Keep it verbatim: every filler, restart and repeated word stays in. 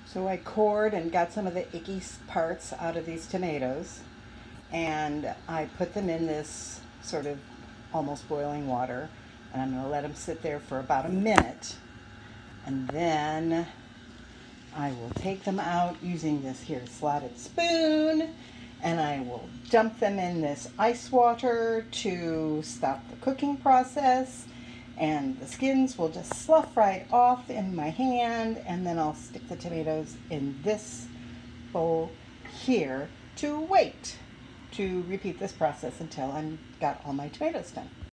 So I cored and got some of the icky parts out of these tomatoes, and I put them in this sort of almost boiling water, and I'm going to let them sit there for about a minute, and then I will take them out using this here slotted spoon, and I will dump them in this ice water to stop the cooking process, and the skins will just slough right off in my hand, and then I'll stick the tomatoes in this bowl here to wait to repeat this process until I've got all my tomatoes done.